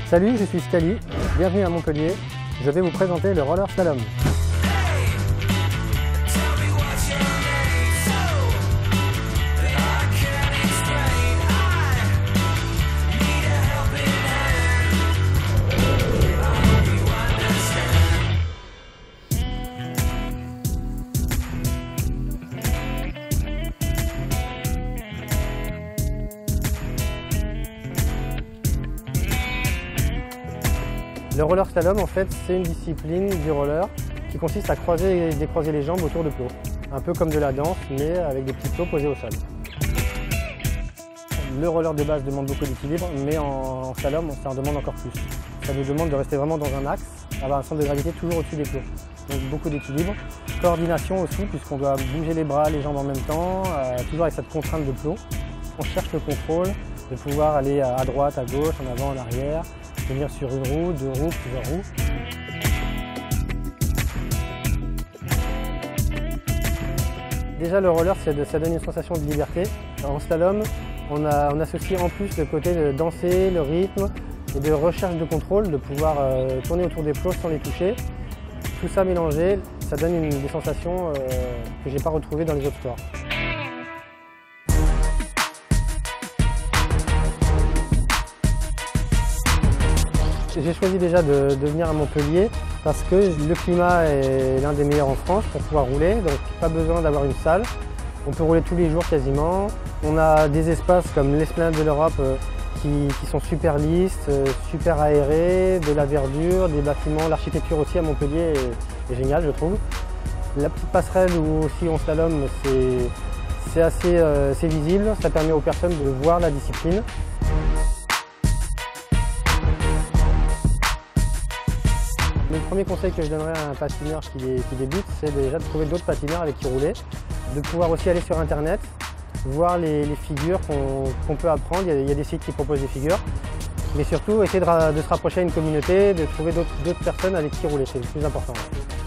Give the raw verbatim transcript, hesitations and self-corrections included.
Salut, je suis Scali, bienvenue à Montpellier. Je vais vous présenter le roller slalom. Le roller slalom, en fait, c'est une discipline du roller qui consiste à croiser et décroiser les jambes autour de plots. Un peu comme de la danse, mais avec des petits plots posés au sol. Le roller de base demande beaucoup d'équilibre, mais en slalom, ça en demande encore plus. Ça nous demande de rester vraiment dans un axe, avoir un centre de gravité toujours au-dessus des plots. Donc beaucoup d'équilibre. Coordination aussi, puisqu'on doit bouger les bras, les jambes en même temps, euh, toujours avec cette contrainte de plot. On cherche le contrôle, de pouvoir aller à droite, à gauche, en avant, en arrière, venir sur une roue, deux roues, plusieurs roues. Déjà le roller, ça donne une sensation de liberté. En slalom, on, a, on associe en plus le côté de danser, le rythme et de recherche de contrôle, de pouvoir euh, tourner autour des plots sans les toucher. Tout ça mélangé, ça donne une, des sensations euh, que je n'ai pas retrouvées dans les autres sports. J'ai choisi déjà de, de venir à Montpellier parce que le climat est l'un des meilleurs en France pour pouvoir rouler, donc pas besoin d'avoir une salle. On peut rouler tous les jours quasiment. On a des espaces comme l'Esplanade de l'Europe qui, qui sont super lisses, super aérés, de la verdure, des bâtiments. L'architecture aussi à Montpellier est, est géniale, je trouve. La petite passerelle où aussi on slalom, c'est assez euh, visible, ça permet aux personnes de voir la discipline. Le premier conseil que je donnerais à un patineur qui, qui débute, c'est déjà de trouver d'autres patineurs avec qui rouler, de pouvoir aussi aller sur internet, voir les, les figures qu'on qu'on peut apprendre. Il y, a, il y a des sites qui proposent des figures, mais surtout essayer de, de se rapprocher à une communauté, de trouver d'autres personnes avec qui rouler, c'est le plus important.